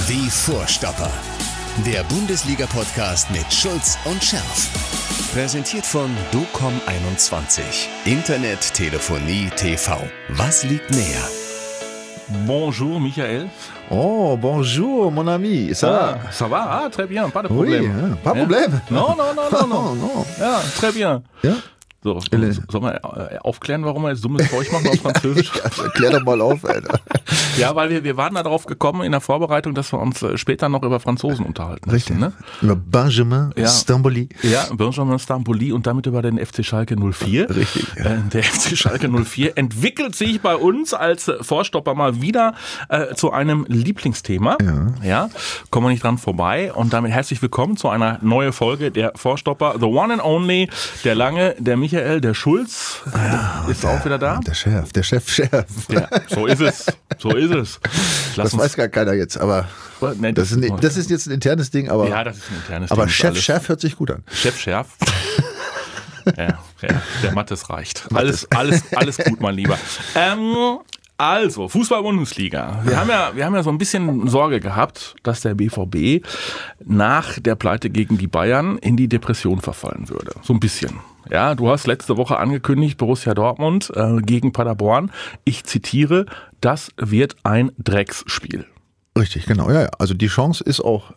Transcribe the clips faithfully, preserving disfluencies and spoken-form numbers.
Die Vorstopper. Der Bundesliga-Podcast mit Schulz und Scherf. Präsentiert von docom einundzwanzig. Internet, Telefonie, T V. Was liegt näher? Bonjour Michael. Oh, bonjour mon ami. Ça va? Ah, ça va, ah, très bien, pas de problème. Oui, hein, pas de problème. Non, non, non, non, non. non. Ja, très bien. Ja? So, sollen wir aufklären, warum wir jetzt dummes Zeug machen auf Französisch? Ja, klär doch mal auf, Alter. Ja, weil wir, wir waren da drauf gekommen in der Vorbereitung, dass wir uns später noch über Franzosen unterhalten. Richtig, müssen, ne? Über Benjamin ja. Stambouli. Ja, Benjamin Stambouli und damit über den F C Schalke null vier. Richtig. Ja. Äh, der F C Schalke null vier entwickelt sich bei uns als Vorstopper mal wieder äh, zu einem Lieblingsthema. Ja. Ja, kommen wir nicht dran vorbei. Und damit herzlich willkommen zu einer neuen Folge der Vorstopper. The one and only, der Lange, der Michael, der Schulz. Ja, ist der, auch wieder da. Der Chef, der Chef-Chef. Ja, so ist es. So ist es. Lass Das uns, weiß gar keiner jetzt, aber nee, das, das, ist, ein, das ist jetzt ein internes Ding. Aber, ja, das ist ein internes aber Ding. Chef-Chef hört sich gut an. Chef-Chef. ja, ja, der Mattes reicht. Alles, alles, alles gut, mein Lieber. Ähm, Also, Fußball-Bundesliga. Wir haben ja, wir haben ja so ein bisschen Sorge gehabt, dass der B V B nach der Pleite gegen die Bayern in die Depression verfallen würde. So ein bisschen. Ja, du hast letzte Woche angekündigt, Borussia Dortmund äh, gegen Paderborn. Ich zitiere, das wird ein Drecksspiel. Richtig, genau. Ja, ja. Also die Chance ist auch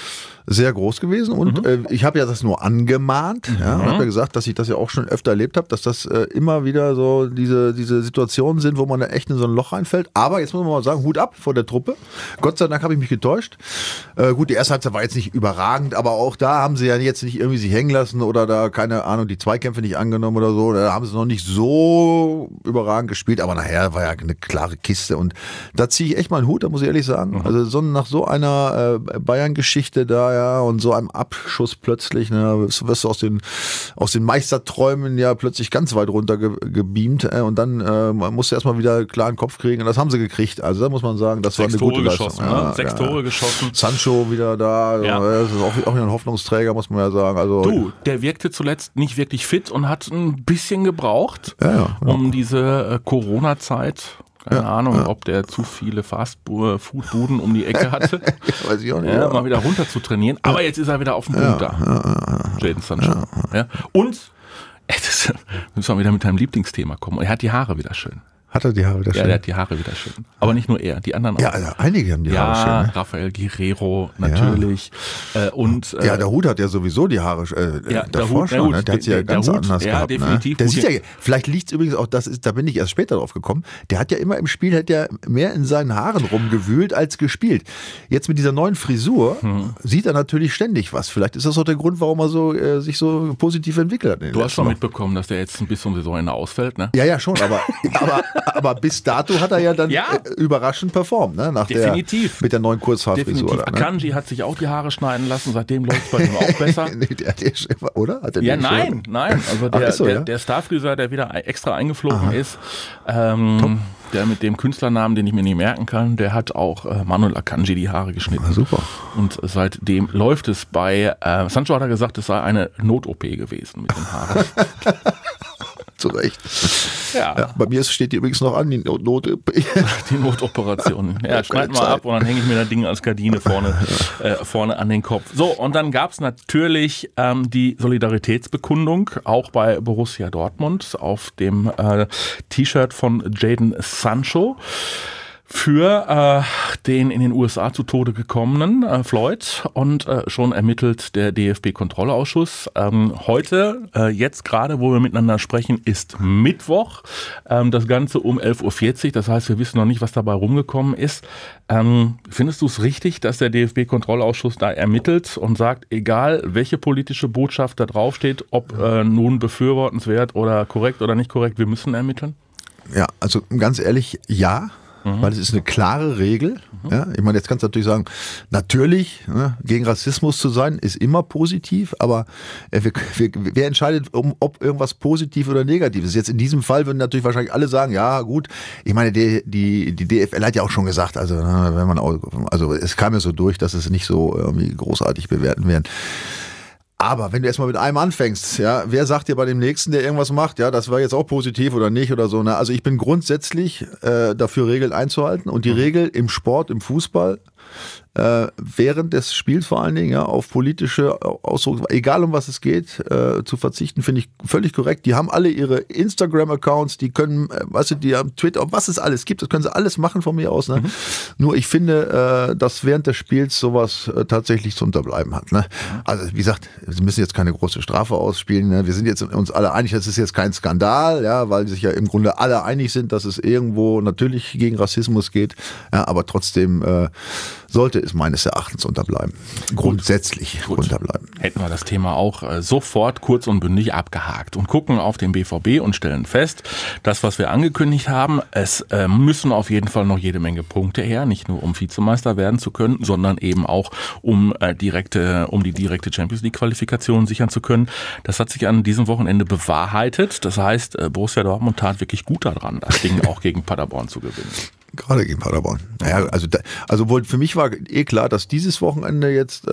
sehr groß gewesen und mhm. äh, ich habe ja das nur angemahnt, mhm. ja, habe ja gesagt, dass ich das ja auch schon öfter erlebt habe, dass das äh, immer wieder so diese, diese Situationen sind, wo man da echt in so ein Loch reinfällt. Aber jetzt muss man mal sagen, Hut ab vor der Truppe. Gott sei Dank habe ich mich getäuscht. Äh, gut, die erste Halbzeit war jetzt nicht überragend, aber auch da haben sie ja jetzt nicht irgendwie sich hängen lassen oder da, keine Ahnung, die Zweikämpfe nicht angenommen oder so. Da haben sie noch nicht so überragend gespielt, aber nachher war ja eine klare Kiste und da ziehe ich echt mal einen Hut, da muss ich ehrlich sagen. Mhm. Also so, nach so einer äh, Bayern-Geschichte da, ja, und so einem Abschuss plötzlich, ne, wirst du aus den, aus den Meisterträumen ja plötzlich ganz weit runter ge, gebeamt äh, und dann äh, musst du erstmal wieder klaren Kopf kriegen und das haben sie gekriegt. Also da muss man sagen, das Sechs war eine Tore gute geschossen, Leistung. Ne? Ja, Sechs ja. Tore geschossen. Sancho wieder da, Ja. Das ist auch, auch wieder ein Hoffnungsträger, muss man ja sagen. Also, du, der wirkte zuletzt nicht wirklich fit und hat ein bisschen gebraucht, ja, ja, ja. um diese äh, Corona-Zeit, keine ja, Ahnung, ja. ob der zu viele Fast-Food-Buden um die Ecke hatte, weiß ich auch nicht, ja, ja. mal wieder runter zu trainieren. Aber jetzt ist er wieder auf dem Punkt ja, da, ja, ja, ja. Jadon Sancho. Ja. Ja. Und, äh, das, müssen wir wieder mit deinem Lieblingsthema kommen, er hat die Haare wieder schön. Hat er die Haare wieder schön? Ja, der hat die Haare wieder schön. Aber nicht nur er, die anderen auch. Ja, also einige haben die ja, Haare schön. Ne? Rafael Guerrero natürlich. Ja. Äh, und, äh, ja, der Hut hat ja sowieso die Haare äh, ja, davor der Hut, schon. der, Ne? Der hat sie ja der, ganz der Hut, anders ja, gehabt. Definitiv. Ne? Der sieht ja, vielleicht liegt es übrigens auch, das ist, da bin ich erst später drauf gekommen, der hat ja immer im Spiel hat ja mehr in seinen Haaren rumgewühlt als gespielt. Jetzt mit dieser neuen Frisur hm. sieht er natürlich ständig was. Vielleicht ist das auch der Grund, warum er so, äh, sich so positiv entwickelt hat. Du hast schon mitbekommen, dass der jetzt ein bisschen Saisonende ausfällt, ne? Ja, ja, schon, aber, aber, aber bis dato hat er ja dann ja. äh, überraschend performt, ne? Nach Definitiv. Der, mit der neuen Kurzhaarfrisur. Definitiv. Ne? Akanji hat sich auch die Haare schneiden lassen, seitdem läuft es bei ihm auch besser. nee, der, der, oder? Hat der ja, nein, schon? nein. Also der, Ach, so, der, ja? der Starfriseur, der wieder extra eingeflogen Aha. ist, ähm, der mit dem Künstlernamen, den ich mir nicht merken kann, der hat auch äh, Manuel Akanji die Haare geschnitten. Ah, super. Und seitdem läuft es bei, äh, Sancho hat er gesagt, es sei eine Not-O P gewesen mit den Haaren. Zu Recht. Ja. Ja, bei mir steht die übrigens noch an, die Not-O P. Die Notoperation. Ja, schneid mal ab und dann hänge ich mir das Ding als Gardine vorne, äh, vorne an den Kopf. So, und dann gab es natürlich ähm, die Solidaritätsbekundung, auch bei Borussia Dortmund, auf dem äh, T-Shirt von Jadon Sancho. Für äh, den in den U S A zu Tode gekommenen äh, Floyd und äh, schon ermittelt der D F B-Kontrollausschuss. Ähm, heute, äh, jetzt gerade, wo wir miteinander sprechen, ist Mittwoch. Ähm, das Ganze um elf Uhr vierzig, das heißt, wir wissen noch nicht, was dabei rumgekommen ist. Ähm, findest du es richtig, dass der D F B-Kontrollausschuss da ermittelt und sagt, egal welche politische Botschaft da draufsteht, ob äh, nun befürwortenswert oder korrekt oder nicht korrekt, wir müssen ermitteln? Ja, also ganz ehrlich, ja. Mhm. Weil es ist eine klare Regel. Mhm. Ja, ich meine, jetzt kannst du natürlich sagen, natürlich, ne, gegen Rassismus zu sein, ist immer positiv, aber äh, wer, wer, wer entscheidet, um, ob irgendwas positiv oder negativ ist? Jetzt in diesem Fall würden natürlich wahrscheinlich alle sagen, ja gut, ich meine, die, die, die D F L hat ja auch schon gesagt, also wenn man auch, also es kam ja so durch, dass es nicht so irgendwie großartig bewerten werden. Aber wenn du erstmal mit einem anfängst, ja, wer sagt dir bei dem Nächsten, der irgendwas macht, ja, das war jetzt auch positiv oder nicht oder so. Ne? Also ich bin grundsätzlich äh, dafür, Regeln einzuhalten. Und die Regel im Sport, im Fußball äh, während des Spiels vor allen Dingen ja, auf politische Ausdruck, egal um was es geht, äh, zu verzichten, finde ich völlig korrekt. Die haben alle ihre Instagram-Accounts, die können, äh, weißt du, die haben Twitter, was es alles gibt, das können sie alles machen von mir aus. Ne? Mhm. Nur ich finde, äh, dass während des Spiels sowas äh, tatsächlich zu unterbleiben hat. Ne? Also wie gesagt, wir müssen jetzt keine große Strafe ausspielen. Ne? Wir sind jetzt uns alle einig, das ist jetzt kein Skandal, ja, weil sich ja im Grunde alle einig sind, dass es irgendwo natürlich gegen Rassismus geht, ja, aber trotzdem äh, sollte es meines Erachtens unterbleiben. Grundsätzlich Gut. unterbleiben. Hätten wir das Thema auch äh, sofort kurz und bündig abgehakt und gucken auf den B V B und stellen fest, das, was wir angekündigt haben, es äh, müssen auf jeden Fall noch jede Menge Punkte her, nicht nur um Vizemeister werden zu können, sondern eben auch um äh, direkte, um die direkte Champions League Qualifikation sichern zu können. Das hat sich an diesem Wochenende bewahrheitet. Das heißt, äh, Borussia Dortmund tat wirklich gut daran, das Ding auch gegen Paderborn zu gewinnen. Gerade gegen Paderborn. Naja, also, da, also wohl für mich war eh klar, dass dieses Wochenende jetzt äh,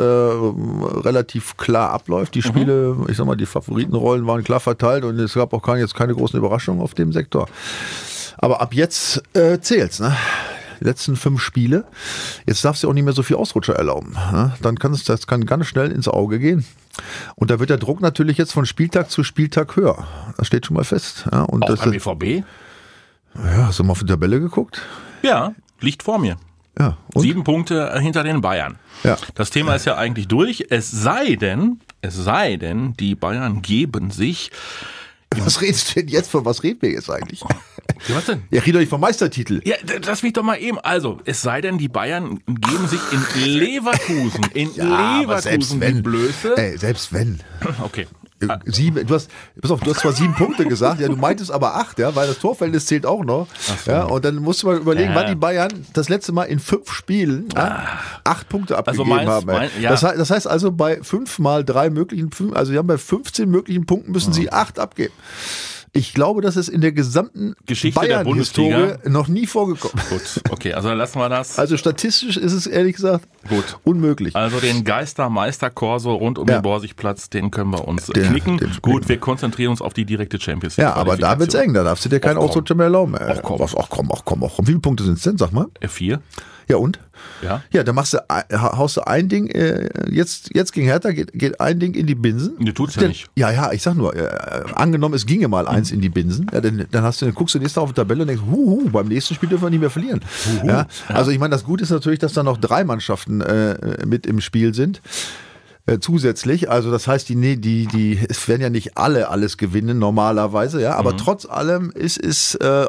relativ klar abläuft. Die Spiele, mhm. ich sag mal, die Favoritenrollen waren klar verteilt und es gab auch keine, jetzt keine großen Überraschungen auf dem Sektor. Aber ab jetzt äh, zählt's, ne? Die letzten fünf Spiele. Jetzt darfst du auch nicht mehr so viel Ausrutscher erlauben. Ne? Dann kann es, das kann ganz schnell ins Auge gehen. Und da wird der Druck natürlich jetzt von Spieltag zu Spieltag höher. Das steht schon mal fest. Ja? Und auch das, beim B V B? Ja, hast du mal auf die Tabelle geguckt? Ja, liegt vor mir. Ja, und? Sieben Punkte hinter den Bayern. Ja. Das Thema ist ja eigentlich durch. Es sei denn, es sei denn, die Bayern geben sich. Was redest du denn jetzt von? Was reden wir jetzt eigentlich? Ja, was denn? Ja, red doch nicht vom Meistertitel. Ja, lass mich doch mal eben. Also, es sei denn, die Bayern geben sich in Leverkusen, in ja, Leverkusen wenn, die Blöße. Ey, selbst wenn. Okay. Sieben, du hast, pass auf, du hast zwar sieben Punkte gesagt, ja, du meintest aber acht, ja, weil das Torverhältnis zählt auch noch. So. Ja, und dann musst du mal überlegen, ja. wann die Bayern das letzte Mal in fünf Spielen ja, acht Punkte abgegeben also meinst, haben. Mein, ja. das, das heißt also bei fünf mal drei möglichen, also sie haben bei fünfzehn möglichen Punkten müssen mhm. sie acht abgeben. Ich glaube, das ist in der gesamten Geschichte der Bundesliga noch nie vorgekommen. Gut, okay, also lassen wir das. Also statistisch ist es ehrlich gesagt Gut. unmöglich. Also den Geister-Meister-Korso rund um ja. den Borsigplatz, den können wir uns der, knicken. Gut, wir konzentrieren uns auf die direkte Champions League. Ja, aber da wird's eng, da darfst du dir keinen Ausrutscher mehr erlauben. Ach komm, ach komm, ach komm, ach komm. Wie viele Punkte sind es denn, sag mal? Vier. Ja und? Ja. Ja, dann machst du, haust du ein Ding, äh, jetzt, jetzt gegen Hertha geht, geht ein Ding in die Binsen. Du tut's ja nicht. Ja, ja, ich sag nur, äh, angenommen, es ginge mal eins mhm. in die Binsen, ja, dann, dann hast du, dann guckst du nächstes Mal auf die Tabelle und denkst, huhu, beim nächsten Spiel dürfen wir nicht mehr verlieren. Ja, ja. Also ich meine, das Gute ist natürlich, dass da noch drei Mannschaften äh, mit im Spiel sind. Äh, zusätzlich, also das heißt, die, nee, die, die, es werden ja nicht alle alles gewinnen normalerweise, ja, aber mhm. trotz allem ist es, äh,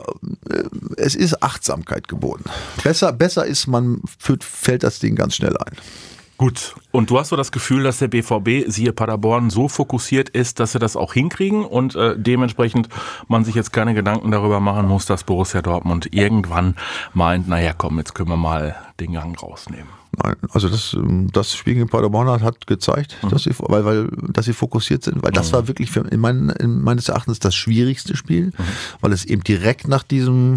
es ist Achtsamkeit geboten. Besser, besser ist, man führt, fällt das Ding ganz schnell ein. Gut. Und du hast so das Gefühl, dass der B V B, siehe Paderborn, so fokussiert ist, dass sie das auch hinkriegen und äh, dementsprechend man sich jetzt keine Gedanken darüber machen muss, dass Borussia Dortmund irgendwann meint, naja komm, jetzt können wir mal den Gang rausnehmen. Nein, also das, das Spiel gegen Paderborn hat, hat gezeigt, mhm. dass sie, weil, weil, dass sie fokussiert sind, weil das mhm. war wirklich für, in, mein, in meines Erachtens das schwierigste Spiel, mhm. weil es eben direkt nach diesem,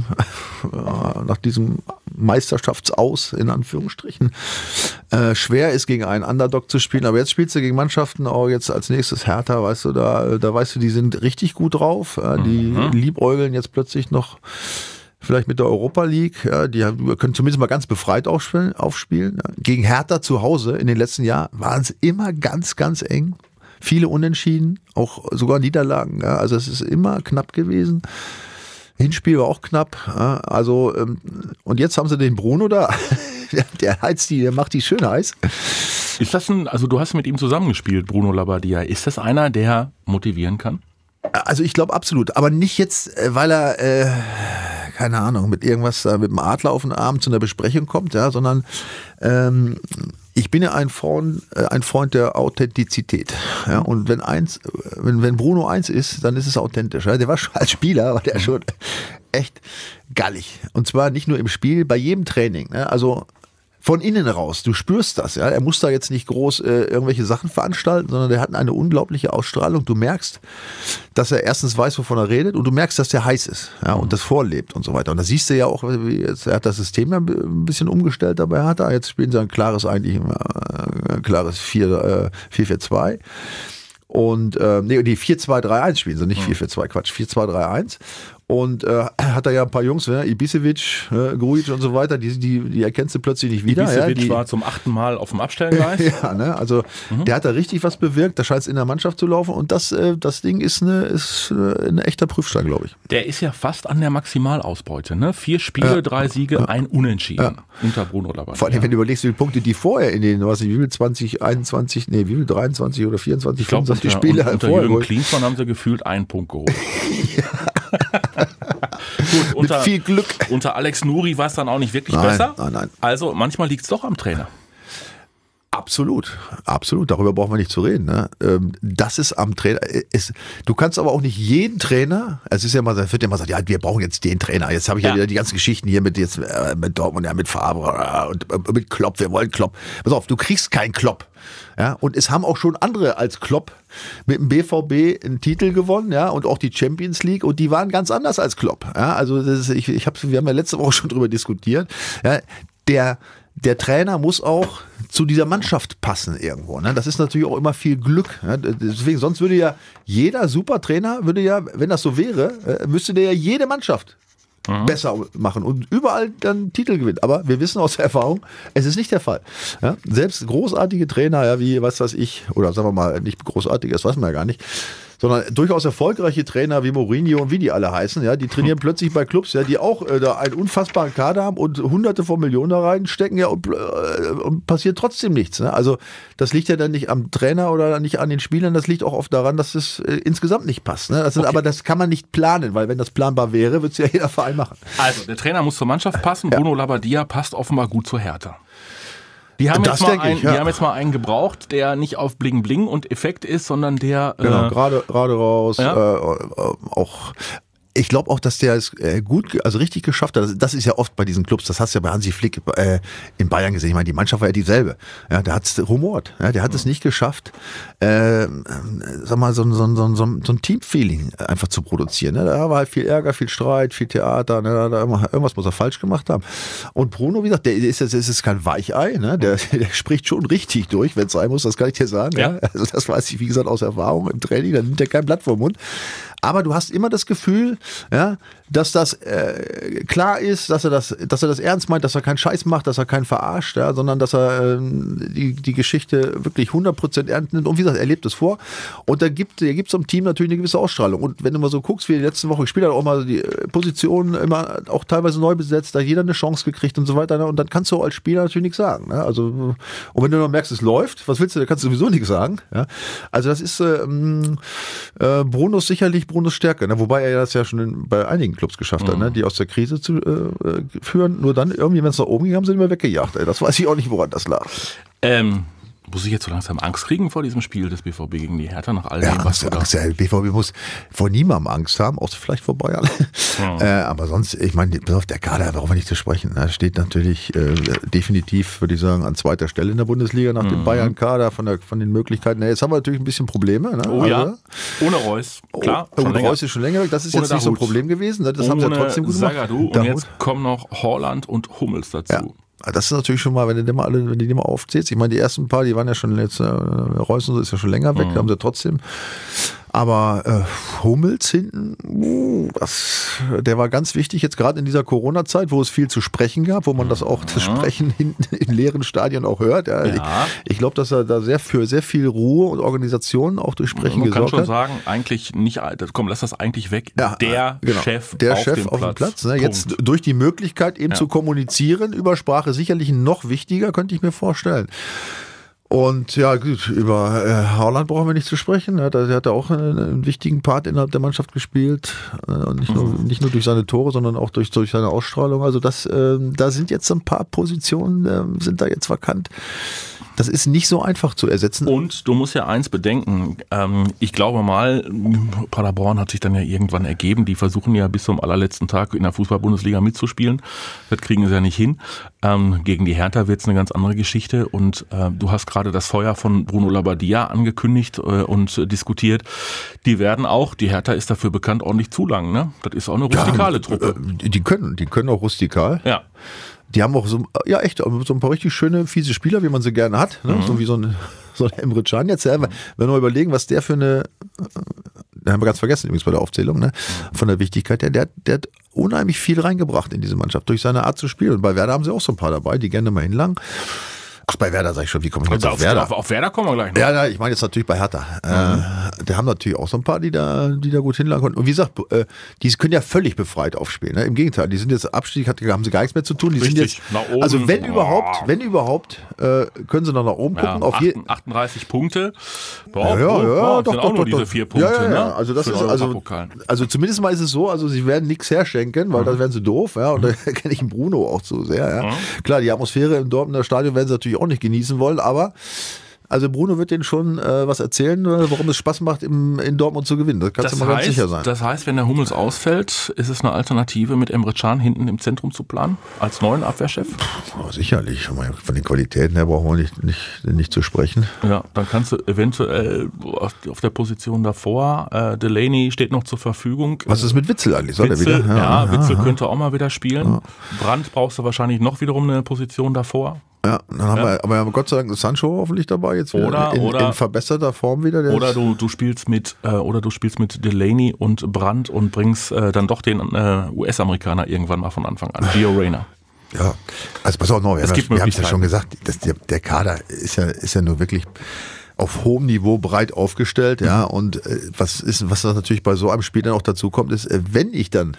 nach diesem Meisterschaftsaus, in Anführungsstrichen, äh, schwer ist, gegen einen Underdog zu spielen. Aber jetzt spielst du gegen Mannschaften, auch jetzt als nächstes Hertha, weißt du, da, da weißt du, die sind richtig gut drauf, äh, die mhm. liebäugeln jetzt plötzlich noch vielleicht mit der Europa League, ja, die können zumindest mal ganz befreit aufspielen. aufspielen ja. Gegen Hertha zu Hause in den letzten Jahren waren es immer ganz, ganz eng. Viele Unentschieden, auch sogar Niederlagen. Ja. Also es ist immer knapp gewesen. Hinspiel war auch knapp. Ja. Also ähm, und jetzt haben sie den Bruno da. Der heizt die, der macht die schön heiß. Ist das ein, also du hast mit ihm zusammengespielt, Bruno Labbadia. Ist das einer, der motivieren kann? Also ich glaube absolut, aber nicht jetzt, weil er äh, keine Ahnung, mit irgendwas, mit dem Adler auf den Arm zu einer Besprechung kommt, ja, sondern ähm, ich bin ja ein Freund, äh, ein Freund der Authentizität. Ja, und wenn eins, wenn, wenn Bruno eins ist, dann ist es authentisch. Ja. Der war schon als Spieler, war der schon echt gallig. Und zwar nicht nur im Spiel, bei jedem Training. Ja. Also von innen raus, du spürst das, ja. Er muss da jetzt nicht groß äh, irgendwelche Sachen veranstalten, sondern der hat eine unglaubliche Ausstrahlung. Du merkst, dass er erstens weiß, wovon er redet, und du merkst, dass der heiß ist, ja, und das vorlebt und so weiter. Und da siehst du ja auch, wie jetzt, er hat das System ja ein bisschen umgestellt, dabei hat er, jetzt spielen sie ein klares, eigentlich ein klares vier vier zwei. Und äh, nee, die vier zwei drei eins spielen sie, nicht vier vier zwei, Quatsch, vier zwei drei eins. Und äh, hat da ja ein paar Jungs, ne? Ibisevic, äh, Grujic und so weiter, die, die, die erkennst du plötzlich nicht wieder. Ibisevic ja? die, war zum achten Mal auf dem Abstellgleis. ja, ne? Also mhm. der hat da richtig was bewirkt, da scheint es in der Mannschaft zu laufen und das, äh, das Ding ist, eine, ist äh, ein echter Prüfstein, glaube ich. Der ist ja fast an der Maximalausbeute. Ne? Vier Spiele, ja. drei Siege, ja. ein Unentschieden ja. unter Bruno Labbadia. Vor allem, wenn du überlegst, wie viele Punkte die vorher in den, was ich, wie viel, zwanzig, einundzwanzig, nee, wie viel, dreiundzwanzig oder vierundzwanzig, ich glaub, fünfundzwanzig unter, Spiele unter vorher Jürgen geholt. Klinsmann haben sie gefühlt einen Punkt geholt. ja. Gut, unter, mit viel Glück. Unter Alex Nuri war es dann auch nicht wirklich nein, besser. Nein, nein. Also manchmal liegt es doch am Trainer. Absolut, absolut. Darüber brauchen wir nicht zu reden. Ne? Das ist am Trainer. Ist, du kannst aber auch nicht jeden Trainer. Es ist ja mal, wird ja mal gesagt, ja, wir brauchen jetzt den Trainer. Jetzt habe ich ja. ja wieder die ganzen Geschichten hier mit jetzt mit Dortmund, ja, mit Favre und mit Klopp. Wir wollen Klopp. Pass auf, du kriegst keinen Klopp. Ja, und es haben auch schon andere als Klopp mit dem B V B einen Titel gewonnen, ja, und auch die Champions League und die waren ganz anders als Klopp. Ja, also das ist, ich, ich hab, wir haben ja letzte Woche schon drüber diskutiert. Ja, der Der Trainer muss auch zu dieser Mannschaft passen irgendwo. Ne? Das ist natürlich auch immer viel Glück. Ne? Deswegen, sonst würde ja jeder Supertrainer, würde ja, wenn das so wäre, müsste der ja jede Mannschaft mhm. besser machen und überall dann Titel gewinnen. Aber wir wissen aus der Erfahrung, es ist nicht der Fall. Ja? Selbst großartige Trainer, ja, wie was weiß ich, oder sagen wir mal, nicht großartig, das weiß man ja gar nicht, sondern durchaus erfolgreiche Trainer wie Mourinho und wie die alle heißen, ja, die trainieren plötzlich bei Clubs, ja, die auch äh, da einen unfassbaren Kader haben und hunderte von Millionen da reinstecken, ja, und, äh, und passiert trotzdem nichts. Ne? Also das liegt ja dann nicht am Trainer oder nicht an den Spielern, das liegt auch oft daran, dass es äh, insgesamt nicht passt. Ne? Das ist, okay. Aber das kann man nicht planen, weil wenn das planbar wäre, würde es ja jeder Verein machen. Also der Trainer muss zur Mannschaft passen, ja. Bruno Labbadia passt offenbar gut zur Hertha. Die haben, jetzt mal, ein, ich, ja. die haben jetzt mal einen gebraucht, der nicht auf Bling Bling und Effekt ist, sondern der... Genau, äh, gerade, gerade raus, ja. äh, auch... Ich glaube auch, dass der es gut, also richtig geschafft hat. Das ist ja oft bei diesen Clubs, das hast du ja bei Hansi Flick äh, in Bayern gesehen. Ich meine, die Mannschaft war ja dieselbe. Ja, der hat es rumort. Ja, der hat mhm. es nicht geschafft, äh, sag mal, so, so, so, so, so ein Team-Feeling einfach zu produzieren. Ne? Da war halt viel Ärger, viel Streit, viel Theater. Ne? Da, irgendwas muss er falsch gemacht haben. Und Bruno, wie gesagt, der ist, das ist kein Weichei. Ne? Der, der spricht schon richtig durch, wenn es sein muss. Das kann ich dir sagen. Ja. Ja? Also das weiß ich, wie gesagt, aus Erfahrung im Training. Da nimmt er kein Blatt vom Mund. Aber du hast immer das Gefühl, ja, dass das äh, klar ist, dass er das, dass er das ernst meint, dass er keinen Scheiß macht, dass er keinen verarscht, ja, sondern dass er äh, die, die Geschichte wirklich hundert Prozent ernst nimmt. Und wie gesagt, er lebt es vor. Und da gibt es zum Team natürlich eine gewisse Ausstrahlung. Und wenn du mal so guckst, wie die letzte Woche gespielt hat, auch mal die Positionen immer auch teilweise neu besetzt, da hat jeder eine Chance gekriegt und so weiter. Ne? Und dann kannst du als Spieler natürlich nichts sagen. Ne? Also, und wenn du noch merkst, es läuft, was willst du, da kannst du sowieso nichts sagen. Ja? Also das ist äh, äh, Brunos sicherlich Brunos Stärke, ne? Wobei er ja das ja schon in, bei einigen Clubs geschafft mhm. hat, ne? Die aus der Krise zu äh, führen. Nur dann irgendwie, wenn es nach oben ging, haben sie ihn immer weggejagt. Ey. Das weiß ich auch nicht, woran das lag. Ähm, muss ich jetzt so langsam Angst kriegen vor diesem Spiel des B V B gegen die Hertha nach all dem, ja, was Angst, Angst, ja, B V B muss vor niemandem Angst haben, außer vielleicht vor Bayern. Mhm. äh, aber sonst, ich meine, der Kader, brauchen wir nicht zu sprechen, da steht natürlich äh, definitiv, würde ich sagen, an zweiter Stelle in der Bundesliga nach mhm. dem Bayern-Kader von, der, von den Möglichkeiten. Ja, jetzt haben wir natürlich ein bisschen Probleme. Ne? Oh also, ja, ohne Reus, klar. Oh, ohne Reus ist schon länger weg, das ist ohne jetzt nicht Dahut. So ein Problem gewesen. Das ohne haben sie ja trotzdem gut gemacht. Zagadou. Und jetzt kommen noch Haaland und Hummels dazu. Ja. Das ist natürlich schon mal, wenn du die mal alle, wenn du die mal aufzählst. Ich meine, die ersten paar, die waren ja schon jetzt, äh, Reus und so ist ja schon länger weg, mhm. da haben sie trotzdem. Aber äh, Hummels hinten, uh, das, der war ganz wichtig, jetzt gerade in dieser Corona-Zeit, wo es viel zu sprechen gab, wo man das auch, das Sprechen hinten in leeren Stadien auch hört. Ja. Ja. Ich, ich glaube, dass er da sehr für sehr viel Ruhe und Organisation auch durch Sprechen man gesorgt hat. Man kann schon sagen, eigentlich nicht, komm, lass das eigentlich weg. Ja, der genau. Chef der auf Chef dem auf Platz. dem Platz. Ne. Jetzt durch die Möglichkeit eben ja. zu kommunizieren über Sprache sicherlich noch wichtiger, könnte ich mir vorstellen. Und ja, gut, über äh, Haaland brauchen wir nicht zu sprechen. Er hat, er hat auch einen, einen wichtigen Part innerhalb der Mannschaft gespielt. Äh, nicht, nur, nicht nur durch seine Tore, sondern auch durch, durch seine Ausstrahlung. Also das, äh, da sind jetzt ein paar Positionen, äh, sind da jetzt vakant. Das ist nicht so einfach zu ersetzen. Und du musst ja eins bedenken, ähm, ich glaube mal, Paderborn hat sich dann ja irgendwann ergeben, die versuchen ja bis zum allerletzten Tag in der Fußball-Bundesliga mitzuspielen. Das kriegen sie ja nicht hin. Ähm, gegen die Hertha wird es eine ganz andere Geschichte und äh, du hast gerade das Feuer von Bruno Labbadia angekündigt äh, und äh, diskutiert. Die werden auch, die Hertha ist dafür bekannt, ordentlich zu lang. Ne? Das ist auch eine rustikale ja, Truppe. Äh, die können, die können auch rustikal. Ja. Die haben auch so, ja echt, so ein paar richtig schöne, fiese Spieler, wie man sie gerne hat. Ne? Mhm. So wie so ein, so ein Emre Can jetzt. Ja, wenn wir mal überlegen, was der für eine, den haben wir ganz vergessen übrigens bei der Aufzählung, ne? Von der Wichtigkeit her, der, der hat unheimlich viel reingebracht in diese Mannschaft durch seine Art zu spielen. Und bei Werder haben sie auch so ein paar dabei, die gerne mal hinlangen. Ach, bei Werder sag ich schon, wie komme ich jetzt also auf Werder? Auf, auf Werder kommen wir gleich noch. Ja, ja, ich meine jetzt natürlich bei Hertha. Mhm. Äh, die haben natürlich auch so ein paar, die da, die da gut hinlangen konnten. Und wie gesagt, äh, die können ja völlig befreit aufspielen. Ne? Im Gegenteil, die sind jetzt Abstieg, hat, haben sie gar nichts mehr zu tun. Die Richtig, sind jetzt, nach oben. Also wenn überhaupt, wenn überhaupt, äh, können sie noch nach oben gucken. Ja, auf je achtunddreißig Punkte. Boah, ja, ja, oh, ja, sind doch, auch doch, nur doch, diese vier Punkte. Ja, ja, ja. Ne? Also das Für ist den also, Europapokal. also zumindest mal ist es so, also sie werden nichts herschenken, weil mhm. das wären sie doof. Ja, und mhm. da kenne ich einen Bruno auch zu sehr. Ja. Mhm. Klar, die Atmosphäre im Dortmunder Stadion werden sie natürlich auch nicht genießen wollen, aber also Bruno wird denen schon äh, was erzählen, warum es Spaß macht, im, in Dortmund zu gewinnen. Das kannst das du mal heißt, ganz sicher sein. Das heißt, wenn der Hummels ausfällt, ist es eine Alternative, mit Emre Can hinten im Zentrum zu planen, als neuen Abwehrchef? Oh, sicherlich. Von den Qualitäten her brauchen wir nicht, nicht, nicht zu sprechen. Ja, dann kannst du eventuell auf, auf der Position davor, äh, Delaney steht noch zur Verfügung. Was ist mit Witzel eigentlich? Soll Witzel, der wieder? Ja, ja Witzel ja, könnte auch mal wieder spielen. Ja. Brandt brauchst du wahrscheinlich noch wiederum eine Position davor. Ja, dann haben Ja. wir, aber wir haben Gott sei Dank Sancho hoffentlich dabei jetzt wieder Oder- in, oder- in verbesserter Form wieder. Der Oder ist- du, du spielst mit äh, oder du spielst mit Delaney und Brandt und bringst äh, dann doch den äh, U S-Amerikaner irgendwann mal von Anfang an. Gio Reyna. Ja, also pass auf noch, wir Es haben gibt ja- wir haben es ja Möglichkeiten. schon gesagt, dass der, der Kader ist ja, ist ja nur wirklich auf hohem Niveau breit aufgestellt, ja, und äh, was ist, was natürlich bei so einem Spiel dann auch dazu kommt, ist, äh, wenn ich dann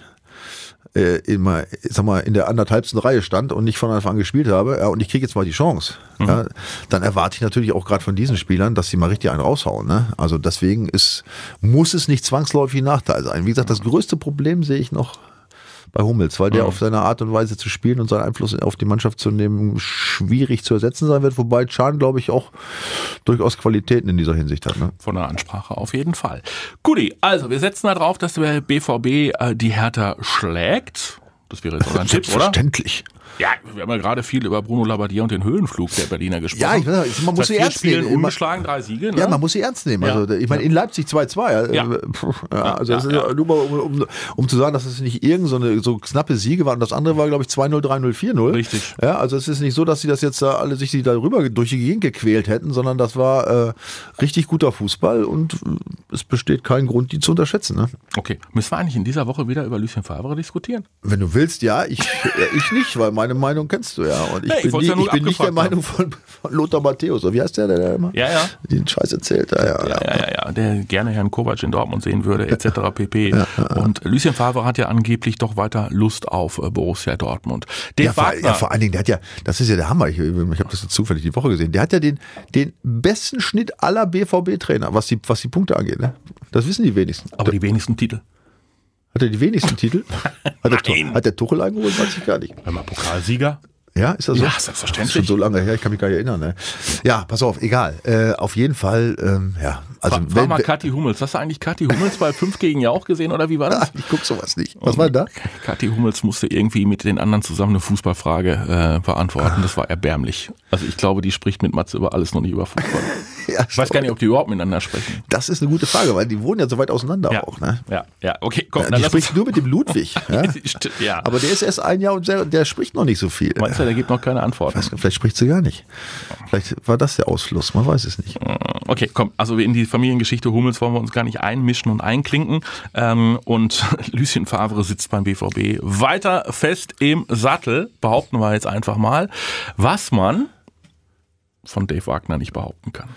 äh, immer, sag mal, in der anderthalbsten Reihe stand und nicht von Anfang an gespielt habe, ja, und ich kriege jetzt mal die Chance, mhm. ja, dann erwarte ich natürlich auch gerade von diesen Spielern, dass sie mal richtig einen raushauen, ne? Also deswegen ist, muss es nicht zwangsläufig ein Nachteil sein. Wie gesagt, das größte Problem sehe ich noch bei Hummels, weil der Mhm. auf seine Art und Weise zu spielen und seinen Einfluss auf die Mannschaft zu nehmen schwierig zu ersetzen sein wird, wobei Can, glaube ich, auch durchaus Qualitäten in dieser Hinsicht hat. Ne? Von der Ansprache auf jeden Fall. Guti, also wir setzen da drauf, dass der B V B äh, die Hertha schlägt. Das wäre jetzt auch ein Tipp, oder? Selbstverständlich. Ja, wir haben ja gerade viel über Bruno Labbadia und den Höhenflug der Berliner gesprochen. Ja, ich weiß, man muss Seit sie vier ernst Spielen nehmen. ungeschlagen, drei Siege. Ne? Ja, man muss sie ernst nehmen. Ja. Also, ich meine, in Leipzig zwei zwei. Ja. Ja. Ja, also Ja, das ist ja. ja nur mal, um, um, um zu sagen, dass es nicht irgend so eine so knappe Siege waren. Das andere war, glaube ich, zwei null, drei null, vier null. Richtig. Ja, also es ist nicht so, dass sie das jetzt da alle sich darüber durch die Gegend gequält hätten, sondern das war äh, richtig guter Fußball und äh, es besteht kein Grund, die zu unterschätzen. Ne? Okay, müssen wir eigentlich in dieser Woche wieder über Lucien Favre diskutieren? Wenn du willst, ja, ich, ich nicht, weil meine Meinung kennst du ja. Und ich Nee, ich bin, wollt's nie, ja nur ich bin nicht der abgefragt Meinung von, von Lothar Matthäus. Wie heißt der, der, der immer Ja, ja. den Scheiß erzählt? Ja, ja, Ja, ja, ja, ja, der gerne Herrn Kovac in Dortmund sehen würde, et cetera pp. Und Lucien Favre hat ja angeblich doch weiter Lust auf äh, Borussia Dortmund. Den Ja, vor, Wagner, ja, vor allen Dingen, der hat ja, das ist ja der Hammer, ich, ich habe das jetzt zufällig die Woche gesehen, der hat ja den, den besten Schnitt aller B V B-Trainer, was die, was die Punkte angeht. Ne? Das wissen die wenigsten. aber die wenigsten Titel. Hat er die wenigsten Titel? Hat der, Nein. hat der Tuchel eingeholt? Weiß ich gar nicht. Hör mal, Pokalsieger. Ja, ist das so? Ja, Das ist selbstverständlich. schon so lange her, ich kann mich gar nicht erinnern. Ne? Ja, pass auf, egal. Äh, auf jeden Fall, ähm, ja. Also, Frag, frag mal Kathi Hummels. Hast du eigentlich Kathi Hummels bei fünf gegen Jauch gesehen oder wie war das? ich guck sowas nicht. Was war denn da? Kathi Hummels musste irgendwie mit den anderen zusammen eine Fußballfrage äh, beantworten. Das war erbärmlich. Also ich glaube, die spricht mit Matze über alles, nur nicht über Fußball. Ja, Ich weiß gar nicht, ob die überhaupt miteinander sprechen. Das ist eine gute Frage, weil die wohnen ja so weit auseinander Ja, auch. Ne? ja, ja. Okay, komm. Ja, dann die lass spricht uns. nur mit dem Ludwig. Ja? Stimmt, ja. Aber der ist erst ein Jahr und der, der spricht noch nicht so viel. Meinst du, der gibt noch keine Antworten? Weiß, vielleicht spricht sie gar nicht. Vielleicht war das der Ausfluss, man weiß es nicht. Okay, komm, also in die Familiengeschichte Hummels wollen wir uns gar nicht einmischen und einklinken. Ähm, und Lucien Favre sitzt beim B V B weiter fest im Sattel, behaupten wir jetzt einfach mal, was man von Dave Wagner nicht behaupten kann.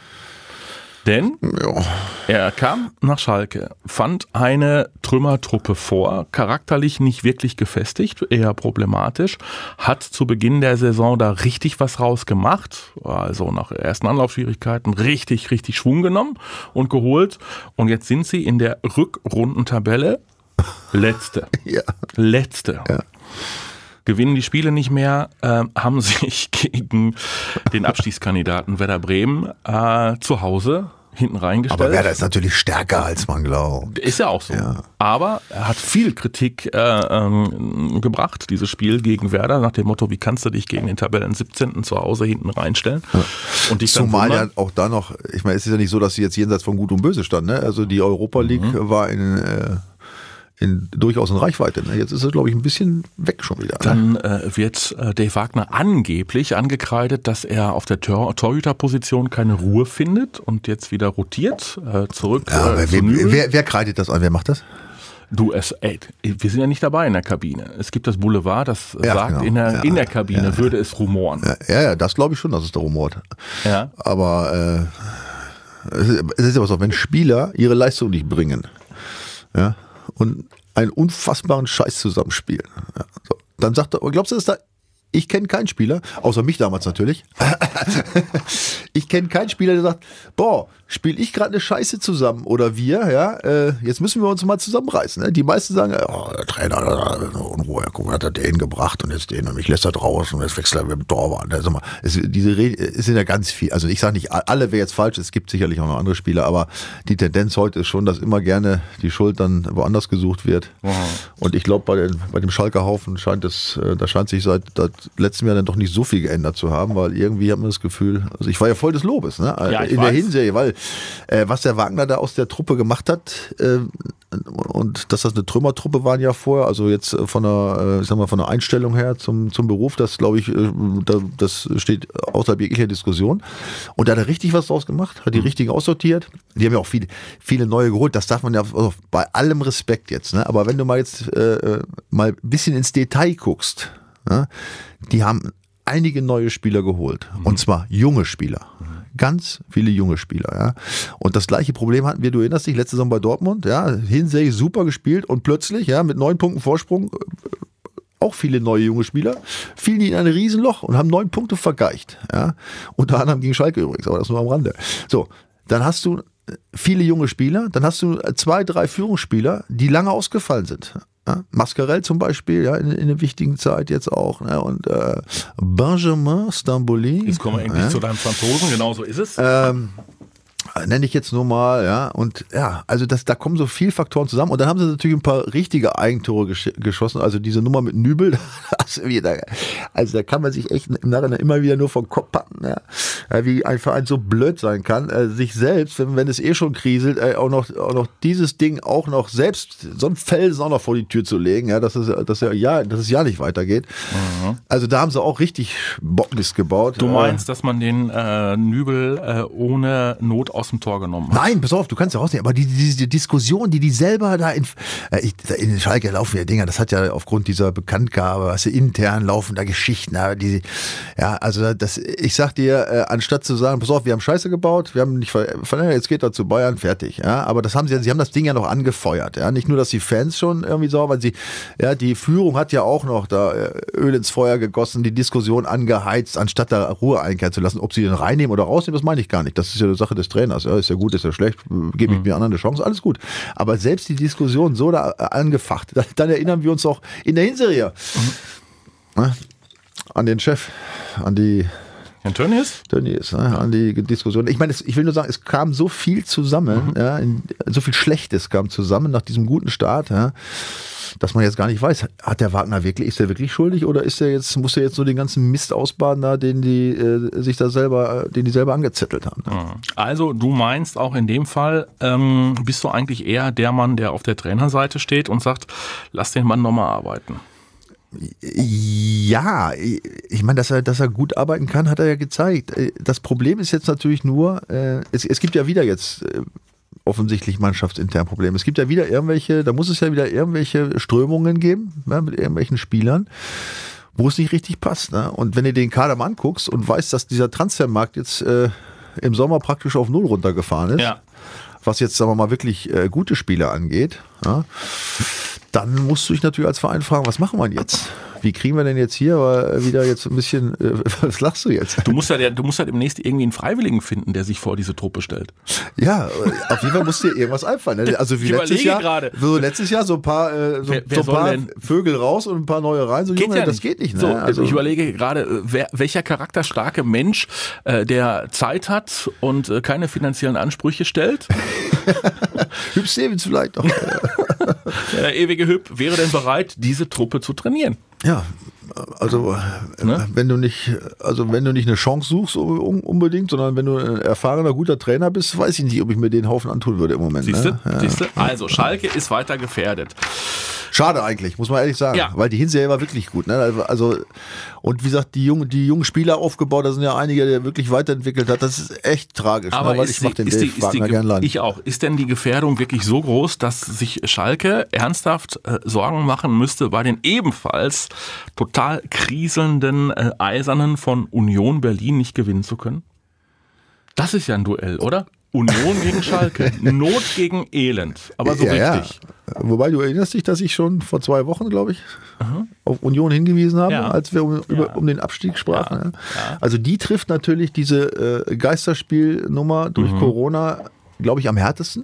Denn Ja. er kam nach Schalke, fand eine Trümmertruppe vor, charakterlich nicht wirklich gefestigt, eher problematisch, hat zu Beginn der Saison da richtig was rausgemacht, also nach ersten Anlaufschwierigkeiten richtig, richtig Schwung genommen und geholt. Und jetzt sind sie in der Rückrundentabelle Letzte. Ja. Letzte. Ja. Gewinnen die Spiele nicht mehr, äh, haben sich gegen den Abstiegskandidaten Werder Bremen äh, zu Hause hinten reingestellt. Aber Werder ist natürlich stärker, als man glaubt. Ist ja auch so. Ja. Aber er hat viel Kritik äh, ähm, gebracht, dieses Spiel gegen Werder, nach dem Motto, wie kannst du dich gegen den Tabellen siebzehnten zu Hause hinten reinstellen? Und dich dann Zumal ja wundern? auch da noch, ich meine, es ist ja nicht so, dass sie jetzt jenseits von Gut und Böse standen. Ne? Also die Europa League Mhm. war in, äh, in, durchaus in Reichweite. Ne? Jetzt ist er, glaube ich, ein bisschen weg schon wieder. Dann äh, wird äh, Dave Wagner angeblich angekreidet, dass er auf der Tor Torhüterposition keine Ruhe findet und jetzt wieder rotiert, äh, zurück ja, äh, wer, wer, wer kreidet das an? Wer macht das? Du, es, ey, wir sind ja nicht dabei in der Kabine. Es gibt das Boulevard, das ja, sagt, genau. in, der, ja, in der Kabine ja, würde es rumoren. Ja, ja, das glaube ich schon, dass es da rumort. Ja. Aber äh, es ist ja was auch, wenn Spieler ihre Leistung nicht bringen, ja, und einen unfassbaren Scheiß zusammenspielen, ja, so, dann sagt er, glaubst du, dass da ich kenne keinen Spieler, außer mich damals natürlich. Ich kenne keinen Spieler, der sagt, boah, spiele ich gerade eine Scheiße zusammen oder wir, ja, äh, jetzt müssen wir uns mal zusammenreißen. Ne? Die meisten sagen, oh, der Trainer, Unruhe, guck mal, hat er den gebracht und jetzt den und mich lässt er draußen und jetzt wechselt er mit dem Torwart. Also mal, es, diese Rede, es sind ja ganz viel, also ich sage nicht, alle wäre jetzt falsch, es gibt sicherlich auch noch andere Spieler, aber die Tendenz heute ist schon, dass immer gerne die Schuld dann woanders gesucht wird. Wow. Und ich glaube, bei, bei dem Schalker Haufen scheint es, da scheint sich seit, seit letztem Jahr dann doch nicht so viel geändert zu haben, weil irgendwie hat man das Gefühl, also ich war ja voll des Lobes, ne? Ja, in weiß. der Hinserie, weil äh, was der Wagner da aus der Truppe gemacht hat äh, und dass das eine Trümmertruppe waren ja vorher, also jetzt von der, äh, ich sag mal, von der Einstellung her zum, zum Beruf, das glaube ich, äh, da, das steht außerhalb jeglicher Diskussion. Und da hat er richtig was draus gemacht, hat die mhm. richtigen aussortiert. Die haben ja auch viele, viele neue geholt, das darf man ja also bei allem Respekt jetzt, ne? Aber wenn du mal jetzt äh, mal ein bisschen ins Detail guckst, ja, die haben einige neue Spieler geholt. Mhm. Und zwar junge Spieler. Mhm. Ganz viele junge Spieler. Ja. Und das gleiche Problem hatten wir, du erinnerst dich, letzte Saison bei Dortmund. Ja, Hinserie super gespielt und plötzlich ja, mit neun Punkten Vorsprung auch viele neue junge Spieler, fielen die in ein Riesenloch und haben neun Punkte vergeicht. Ja. Unter anderem gegen Schalke übrigens, aber das nur am Rande. So, dann hast du viele junge Spieler, dann hast du zwei, drei Führungsspieler, die lange ausgefallen sind. Ja, Mascarell zum Beispiel, ja, in, in einer wichtigen Zeit jetzt auch. Ne? Und äh, Benjamin Stambouli. Jetzt kommen wir endlich ja. zu deinem Franzosen, genau so ist es. Ähm, nenne ich jetzt nur mal, ja. Und ja, also das, da kommen so viele Faktoren zusammen. Und dann haben sie natürlich ein paar richtige Eigentore gesch geschossen. Also diese Nummer mit Nübel, das wieder, also da kann man sich echt im Nachhinein immer wieder nur vom Kopf packen, ja. Wie ein Verein so blöd sein kann, äh, sich selbst, wenn, wenn es eh schon kriselt, äh, auch, noch, auch noch dieses Ding auch noch selbst, so ein Felsen auch noch vor die Tür zu legen, ja, dass es, dass ja, ja, dass es ja nicht weitergeht. Mhm. Also da haben sie auch richtig Bockmist gebaut. Du meinst, äh, dass man den äh, Nübel äh, ohne Not aus dem Tor genommen hat? Nein, pass auf, du kannst ja rausnehmen, aber die, diese Diskussion, die die selber da in, äh, in Schalke laufen ja Dinger, das hat ja aufgrund dieser Bekanntgabe, was also intern laufen da Geschichten, ja, die, ja, also das, ich sag dir, äh, anstatt zu sagen, pass auf, wir haben Scheiße gebaut, wir haben nicht verlängert, jetzt geht er zu Bayern, fertig, ja, aber das haben sie, sie haben das Ding ja noch angefeuert, ja, nicht nur, dass die Fans schon irgendwie sauer, weil sie, ja, die Führung hat ja auch noch da Öl ins Feuer gegossen, die Diskussion angeheizt, anstatt da Ruhe einkehren zu lassen, ob sie den reinnehmen oder rausnehmen, das meine ich gar nicht, das ist ja eine Sache des Trainers, ja, ist ja gut, ist ja schlecht, gebe ich mir anderen eine Chance, alles gut, aber selbst die Diskussion so da angefacht, dann, dann erinnern wir uns auch in der Hinserie mhm. an den Chef, an die Herrn Tönnies? Tönnies, ne, an die Diskussion. Ich meine, ich will nur sagen, es kam so viel zusammen, mhm. ja, in, so viel Schlechtes kam zusammen nach diesem guten Start, ja, dass man jetzt gar nicht weiß, hat der Wagner wirklich, ist er wirklich schuldig oder ist er jetzt, muss er jetzt so den ganzen Mist ausbaden, da, den die äh, sich da selber, den die selber angezettelt haben. Ne? Also du meinst auch in dem Fall, ähm, bist du eigentlich eher der Mann, der auf der Trainerseite steht und sagt, lass den Mann nochmal arbeiten? Ja, ich meine, dass er, dass er gut arbeiten kann, hat er ja gezeigt. Das Problem ist jetzt natürlich nur, äh, es, es gibt ja wieder jetzt äh, offensichtlich mannschaftsintern Probleme. Es gibt ja wieder irgendwelche, da muss es ja wieder irgendwelche Strömungen geben, ja, mit irgendwelchen Spielern, wo es nicht richtig passt. Ne? Und wenn du den Kader mal anguckst und weißt, dass dieser Transfermarkt jetzt äh, im Sommer praktisch auf Null runtergefahren ist, ja. was jetzt, sagen wir mal, wirklich äh, gute Spieler angeht, ja, dann musst du dich natürlich als Verein fragen, was machen wir jetzt? Wie kriegen wir denn jetzt hier wieder jetzt ein bisschen, äh, was lachst du jetzt? Du musst ja, du musst ja demnächst irgendwie einen Freiwilligen finden, der sich vor diese Truppe stellt. Ja, auf jeden Fall muss dir irgendwas einfallen. Ne? Also wie ich letztes Jahr, gerade. So letztes Jahr so ein paar, äh, so, wer, wer so ein paar Vögel raus und ein paar neue rein. So, geht Junge, ja das nicht. geht nicht. Ne? So, also, ich überlege gerade, wer, welcher charakterstarke Mensch, äh, der Zeit hat und äh, keine finanziellen Ansprüche stellt. Hüb Stevens vielleicht noch. Der ewige Hüb wäre denn bereit, diese Truppe zu trainieren? Ja, Also Ne? wenn du nicht, also wenn du nicht eine Chance suchst un- unbedingt, sondern wenn du ein erfahrener, guter Trainer bist, weiß ich nicht, ob ich mir den Haufen antun würde im Moment. Siehst du? Ne? Ja. Siehst du? Also Schalke ist weiter gefährdet. Schade eigentlich, muss man ehrlich sagen, Ja. weil die Hinserie war wirklich gut. Ne? Also und wie gesagt, die jungen, die jungen Spieler aufgebaut, da sind ja einige, der wirklich weiterentwickelt hat. Das ist echt tragisch, Aber ne? Weil ist ich mach die- den ist Dave die- ist Wagner die- gern leiden. Ich auch. Ist denn die Gefährdung wirklich so groß, dass sich Schalke ernsthaft äh, Sorgen machen müsste, bei den ebenfalls total kriselnden äh, Eisernen von Union Berlin nicht gewinnen zu können? Das ist ja ein Duell, oder? Union gegen Schalke. Not gegen Elend. Aber so ja, richtig. Ja. Wobei du erinnerst dich, dass ich schon vor zwei Wochen, glaube ich, auf Union hingewiesen habe, Ja. als wir um, über, Ja. um den Abstieg sprachen. Ja. ne? Ja. Also die trifft natürlich diese äh, Geisterspielnummer durch Mhm. Corona, glaube ich, am härtesten.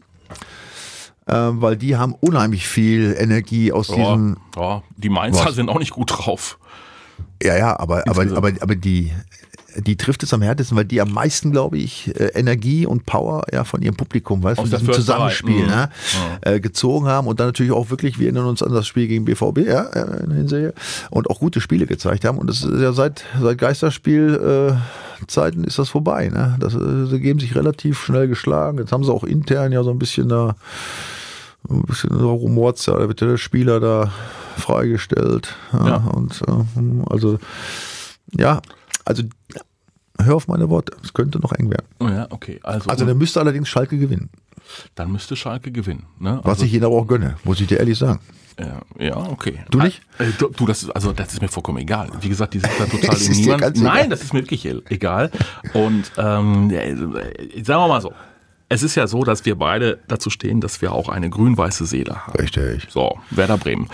Ähm, weil die haben unheimlich viel Energie aus Ja, diesem. ja, die Mainzer Was? sind auch nicht gut drauf. Ja, ja, aber, aber, Insgesamt. aber, aber die, die trifft es am härtesten, weil die am meisten, glaube ich, äh, Energie und Power ja, von ihrem Publikum, weißt du, Aus von der diesem Försterei. Zusammenspiel Mhm. ne, äh, gezogen haben und dann natürlich auch wirklich, wir erinnern uns an das Spiel gegen B V B, ja, äh, in der Hinserie, und auch gute Spiele gezeigt haben. Und das ist ja seit, seit Geisterspiel äh, Zeiten ist das vorbei. Ne? Das, äh, sie geben sich relativ schnell geschlagen. Jetzt haben sie auch intern ja so ein bisschen da ein bisschen so rumorts, ja, da wird der Spieler da freigestellt. Ja, Ja. Und äh, also ja, also hör auf meine Worte, es könnte noch eng werden. Ja, okay. Also, Also dann müsste allerdings Schalke gewinnen, dann müsste Schalke gewinnen. Ne? was Also, ich ihnen aber auch gönne, muss ich dir ehrlich sagen. ja, ja, okay. Du nicht? Äh, du, du, das ist, also das ist mir vollkommen egal. Wie gesagt, die sind da total Es in ist dir niemand. ganz egal. Nein, das ist mir wirklich e- egal. Und ähm, ja, sagen wir mal so. Es ist ja so, dass wir beide dazu stehen, dass wir auch eine grün-weiße Seele haben. Richtig. So, Werder Bremen.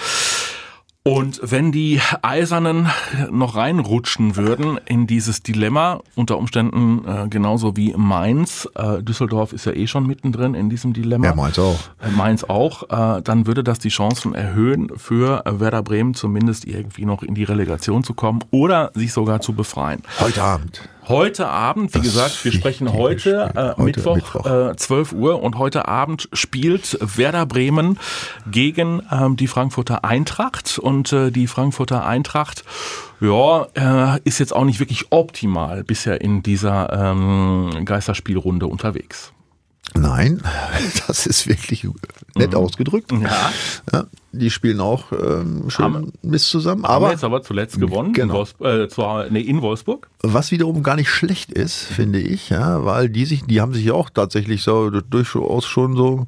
Und wenn die Eisernen noch reinrutschen würden in dieses Dilemma, unter Umständen äh, genauso wie Mainz, äh, Düsseldorf ist ja eh schon mittendrin in diesem Dilemma. Ja, meins auch. Äh, Mainz auch, äh, dann würde das die Chancen erhöhen, für äh, Werder Bremen zumindest irgendwie noch in die Relegation zu kommen oder sich sogar zu befreien. Heute Abend. Heute Abend, wie Das gesagt, wir sprechen wichtige heute, Spiel. äh, Heute Mittwoch, Mittwoch. Äh, zwölf Uhr und heute Abend spielt Werder Bremen gegen ähm, die Frankfurter Eintracht und äh, die Frankfurter Eintracht, ja, äh, ist jetzt auch nicht wirklich optimal bisher in dieser ähm, Geisterspielrunde unterwegs. Nein, das ist wirklich nett ausgedrückt. Ja. Ja, die spielen auch ähm, schön Haben- Mist zusammen. Haben wir Aber jetzt aber zuletzt gewonnen Genau. in, Wolfs äh, zwar, nee, in Wolfsburg. was wiederum gar nicht schlecht ist, finde ich, ja, weil die sich, die haben sich ja auch tatsächlich so durchaus schon so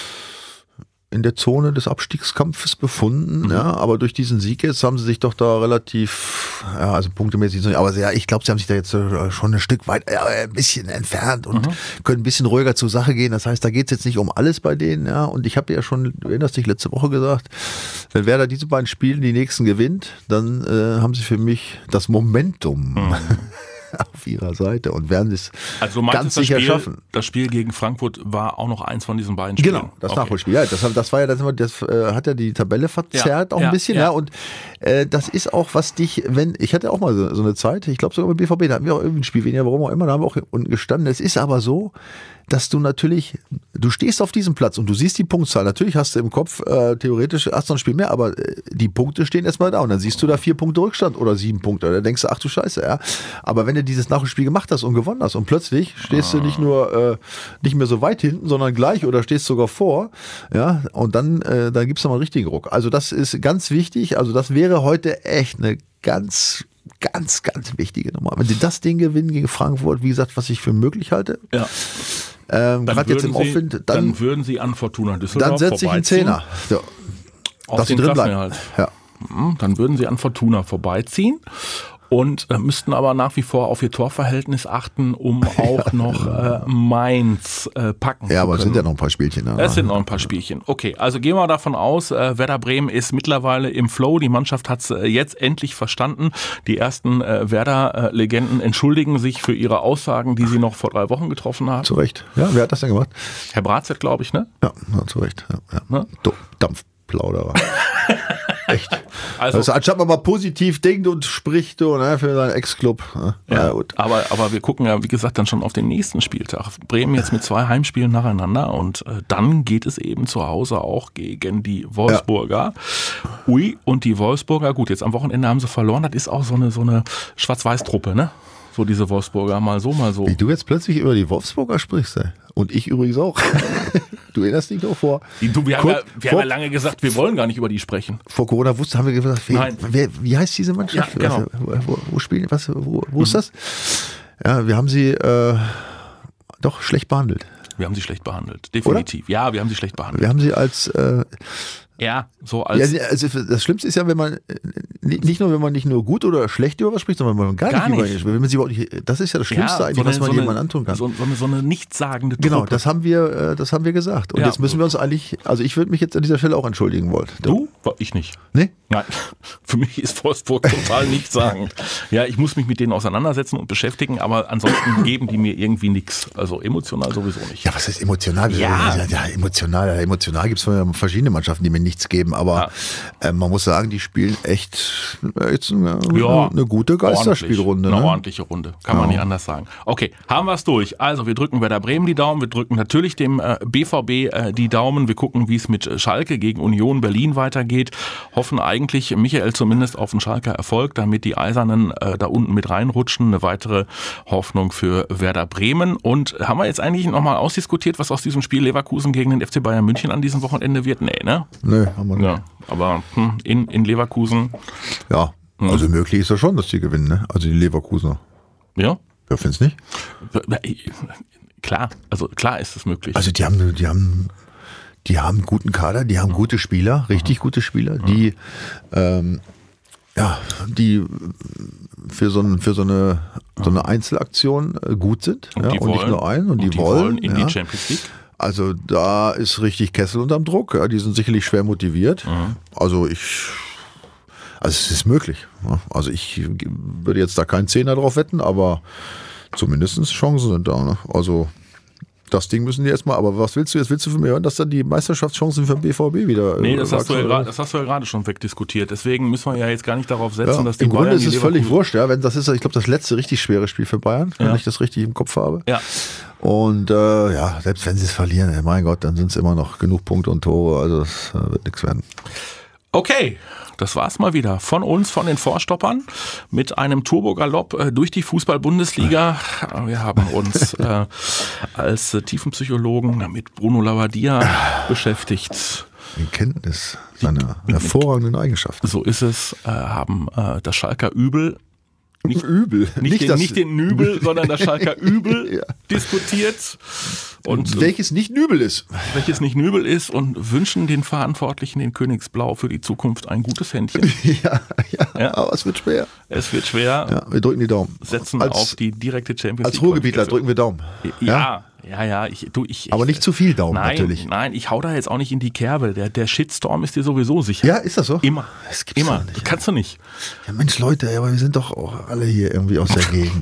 in der Zone des Abstiegskampfes befunden, Mhm. ja, aber durch diesen Sieg jetzt haben sie sich doch da relativ, ja, also punktemäßig, so- aber sehr, ich glaube, sie haben sich da jetzt äh, schon ein Stück weit, ja, ein bisschen entfernt und Mhm. können ein bisschen ruhiger zur Sache gehen. Das heißt, da geht es jetzt nicht um alles bei denen, ja, und ich habe ja schon, du erinnerst dich, letzte Woche gesagt, wenn Werder diese beiden Spiele die nächsten gewinnt, dann äh, haben sie für mich das Momentum auf ihrer Seite und werden es Also meinst ganz du, das sicher Spiel, schaffen. das Spiel gegen Frankfurt war auch noch eins von diesen beiden Spielen? Genau, das Okay. Nachholspiel. Ja, das, das war ja, das, das äh, hat ja die Tabelle verzerrt Ja, auch ein ja, bisschen, ja. ja. Und äh, das ist auch, was dich, wenn, ich hatte auch mal so, so eine Zeit, ich glaube sogar beim B V B, da hatten wir auch irgendwie ein Spiel weniger, warum auch immer, da haben wir auch unten gestanden. Es ist aber so, dass du natürlich, du stehst auf diesem Platz und du siehst die Punktzahl. Natürlich hast du im Kopf, äh, theoretisch hast du ein Spiel mehr, aber äh, die Punkte stehen erstmal da und dann siehst du da vier Punkte Rückstand oder sieben Punkte. Da denkst du, ach du Scheiße, ja. Aber wenn du dieses Nachholspiel gemacht hast und gewonnen hast und plötzlich stehst du nicht nur äh, nicht mehr so weit hinten, sondern gleich oder stehst sogar vor, ja, und dann, äh, dann gibt's nochmal einen richtigen Ruck. Also das ist ganz wichtig. Also das wäre heute echt eine ganz ganz, ganz wichtige Nummer. Wenn sie das Ding gewinnen gegen Frankfurt, wie gesagt, was ich für möglich halte, Ja. ähm, Dann gerade jetzt im würden Sie- Aufwind, dann, dann würden sie an Fortuna Düsseldorf dann setze ich einen vorbeiziehen. Zehner. So, Auf dass sie den drin bleiben. Klassenerhalt. Ja. Mhm, Dann würden sie an Fortuna vorbeiziehen und äh, müssten aber nach wie vor auf ihr Torverhältnis achten, um auch noch äh, Mainz äh, packen ja, zu aber es können. sind ja noch ein paar Spielchen. Ne? Es sind noch ein paar Spielchen. Okay, also gehen wir davon aus, äh, Werder Bremen ist mittlerweile im Flow. Die Mannschaft hat es äh, jetzt endlich verstanden. Die ersten äh, Werder-Legenden entschuldigen sich für ihre Aussagen, die sie noch vor drei Wochen getroffen haben. Zu Recht. Ja, wer hat das denn gemacht? Herr Bratzett, glaube ich, ne? Ja, ja, zu Recht. Ja, ja. Ne? Do- Dampfplauderer. Echt. Also, also anstatt man mal positiv denkt und spricht so, ne, für seinen Ex-Club. Ne? Ja, ja, gut. Aber, aber wir gucken ja, wie gesagt, dann schon auf den nächsten Spieltag. Bremen jetzt mit zwei Heimspielen nacheinander und äh, dann geht es eben zu Hause auch gegen die Wolfsburger. Ja. Ui, und die Wolfsburger, gut, jetzt am Wochenende haben sie verloren. Das ist auch so eine, so eine Schwarz-Weiß-Truppe, ne? So diese Wolfsburger, mal so, mal so. Wie du jetzt plötzlich über die Wolfsburger sprichst, ey. Und ich übrigens auch. Du erinnerst dich noch vor. Du, wir Kur- haben, ja, wir vor, haben ja lange gesagt, wir wollen gar nicht über die sprechen. Vor Corona wusste, haben wir gesagt, wer, Nein. wer, wie heißt diese Mannschaft? Ja, genau. Wo, wo, wo spielen, was, wo, wo ist das? Ja, wir haben sie äh, doch schlecht behandelt. Wir haben sie schlecht behandelt, definitiv. Oder? Ja, wir haben sie schlecht behandelt. Wir haben sie als äh, Ja, so als. Ja, also das Schlimmste ist ja, wenn man nicht nur, wenn man nicht nur gut oder schlecht über was spricht, sondern wenn man gar, gar nicht, nicht. über wenn man sie überhaupt nicht. Das ist ja das Schlimmste ja, eigentlich, so eine, was man so jemandem eine, antun kann. So, so eine, so eine nichtssagende Truppe. Genau, das haben wir, das haben wir gesagt. Und ja. jetzt müssen wir uns eigentlich, also ich würde mich jetzt an dieser Stelle auch entschuldigen wollen. Du? Ich nicht. Nee? Nein. Für mich ist Wolfsburg total nichtssagend. Ja, ich muss mich mit denen auseinandersetzen und beschäftigen, aber ansonsten geben die mir irgendwie nichts. Also emotional sowieso nicht. Ja, was ist emotional? Ja, ja, ja emotional. Emotional gibt es verschiedene Mannschaften, die mir nichts geben, aber ja. äh, man muss sagen, die spielen echt jetzt eine, ja, eine gute Geisterspielrunde. Eine ne? ordentliche Runde, kann man ja. nicht anders sagen. Okay, haben wir es durch. Also wir drücken Werder Bremen die Daumen, wir drücken natürlich dem äh, B V B äh, die Daumen. Wir gucken, wie es mit Schalke gegen Union Berlin weitergeht. Hoffen eigentlich, Michael zumindest auf den Schalker Erfolg, damit die Eisernen äh, da unten mit reinrutschen. Eine weitere Hoffnung für Werder Bremen. Und haben wir jetzt eigentlich nochmal ausdiskutiert, was aus diesem Spiel Leverkusen gegen den F C Bayern München an diesem Wochenende wird? Nee, ne? Nee, haben wir nicht. Ja, aber hm, in, in Leverkusen. Ja, also hm. möglich ist ja schon, dass die gewinnen, ne? Also die Leverkusener. Ja? Ja, findest du nicht? Klar, also klar ist es möglich. Also die haben, die haben, die haben einen guten Kader, die haben gute Spieler, richtig gute Spieler, die, ähm, ja, die für so, ein, für so eine, so eine Einzelaktion gut sind. Und, ja, die und wollen, nicht nur einen. Und, und die, die wollen, wollen in ja. die Champions League. Also da ist richtig Kessel unterm Druck. Ja, die sind sicherlich schwer motiviert. Mhm. Also ich, also es ist möglich. Also ich würde jetzt da keinen Zehner drauf wetten, aber zumindest Chancen sind da. Ne? Also das Ding müssen die erstmal, aber was willst du jetzt? Willst du von mir hören, dass dann die Meisterschaftschancen für den B V B wieder... Nee, das hast, du ja grad, das hast du ja gerade schon wegdiskutiert. Deswegen müssen wir ja jetzt gar nicht darauf setzen, ja, dass die im Bayern... Im Grunde ist es völlig wurscht, ja. Wenn das ist, ich glaube, das letzte richtig schwere Spiel für Bayern, wenn ja. ich das richtig im Kopf habe. Ja. Und äh, ja, selbst wenn sie es verlieren, ey, mein Gott, dann sind es immer noch genug Punkte und Tore, also das äh, wird nichts werden. Okay, das war's mal wieder von uns, von den Vorstoppern, mit einem Turbogalopp äh, durch die Fußball-Bundesliga. Wir haben uns äh, als äh, Tiefenpsychologen mit Bruno Labbadia beschäftigt. In Kenntnis seiner hervorragenden Eigenschaften. So ist es, äh, haben äh, das Schalker Übel Nicht, Übel. Nicht, nicht, den, das nicht den Nübel, sondern das Schalker Übel ja. diskutiert. Und welches nicht Nübel ist. Welches nicht Nübel ist und wünschen den Verantwortlichen in Königsblau für die Zukunft ein gutes Händchen. Ja, ja, ja. aber es wird schwer. Es wird schwer. Ja, wir drücken die Daumen. Setzen als, auf die direkte Champions League. Als Ruhrgebietler drücken wir Daumen. Ja. ja. Ja, ja, ich, du, ich. Aber nicht zu viel Daumen, nein, natürlich. Nein, ich hau da jetzt auch nicht in die Kerbe. Der, der Shitstorm ist dir sowieso sicher. Ja, ist das so? Immer. Das gibt's Immer. Nicht. Kannst du nicht. Ja, Mensch, Leute, aber wir sind doch auch alle hier irgendwie aus der Gegend.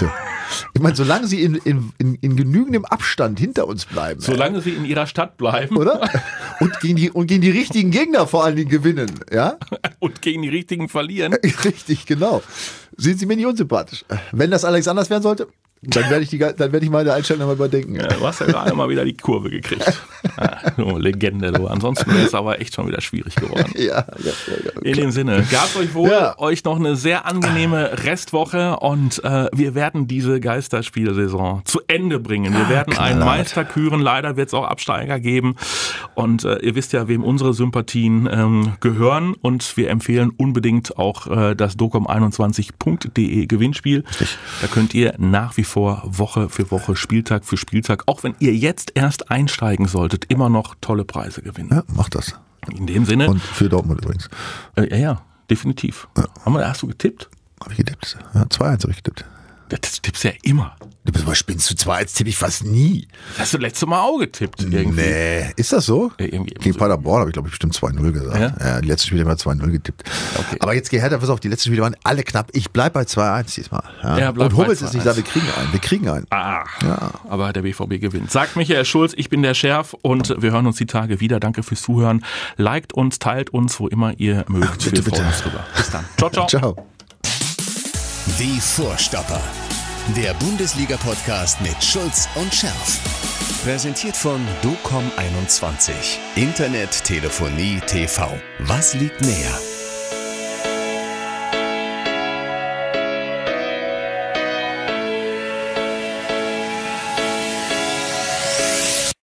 Ich meine, solange sie in, in, in, in genügendem Abstand hinter uns bleiben. Solange ey. sie in ihrer Stadt bleiben. Oder? Und gegen, die, und gegen die richtigen Gegner vor allen Dingen gewinnen. Ja? Und gegen die richtigen verlieren. Richtig, genau. Sind sie mir nicht unsympathisch. Wenn das Alex anders werden sollte, dann werde ich, die, dann werd ich meine Einstellung nochmal überdenken. Ja, du hast ja gerade mal wieder die Kurve gekriegt. Ah, du Legende, du. Ansonsten wäre es aber echt schon wieder schwierig geworden. Ja, ja, ja, ja. In dem Sinne, gabt euch wohl, ja. euch noch eine sehr angenehme Restwoche und äh, wir werden diese Geisterspielsaison zu Ende bringen. Wir werden Knallhart. einen Meister küren, leider wird es auch Absteiger geben und äh, ihr wisst ja, wem unsere Sympathien ähm, gehören und wir empfehlen unbedingt auch äh, das docom einundzwanzig punkt de Gewinnspiel. Da könnt ihr nach wie vor Woche für Woche, Spieltag für Spieltag, auch wenn ihr jetzt erst einsteigen solltet, immer noch tolle Preise gewinnen. Ja, macht das. In dem Sinne. Und für Dortmund übrigens. Äh, ja, ja, definitiv. Ja. Haben wir, hast du getippt? Habe ich getippt. Ja, zwei eins habe ich getippt. Das tippst du ja immer. Du bist mal spinnst du zwei eins, tippe ich fast nie. Hast du letztes Mal auch getippt irgendwie? Nee, ist das so? Ja, irgendwie Gegen so. Paderborn habe ich, glaube ich, bestimmt zwei null gesagt. Ja? Ja, die letzten Spiele haben wir zwei null getippt. Okay. Aber jetzt geh her, pass auf, die letzten Spiele waren alle knapp. Ich bleib bei zwei eins diesmal. Ja. Ja, bleib Und Hummels bei ist nicht zwei da, wir kriegen einen. Wir kriegen einen. Ah, Ja. aber der B V B gewinnt. Sagt Michael Schulz, ich bin der Schärf und wir hören uns die Tage wieder. Danke fürs Zuhören. Liked uns, teilt uns, wo immer ihr mögt. Ach, bitte, wir freuen bitte. uns drüber. Bis dann. Ciao, ciao. Ciao. Die Vorstopper. Der Bundesliga-Podcast mit Schulz und Scherf. Präsentiert von docom einundzwanzig. Internet, Telefonie, T V. Was liegt näher?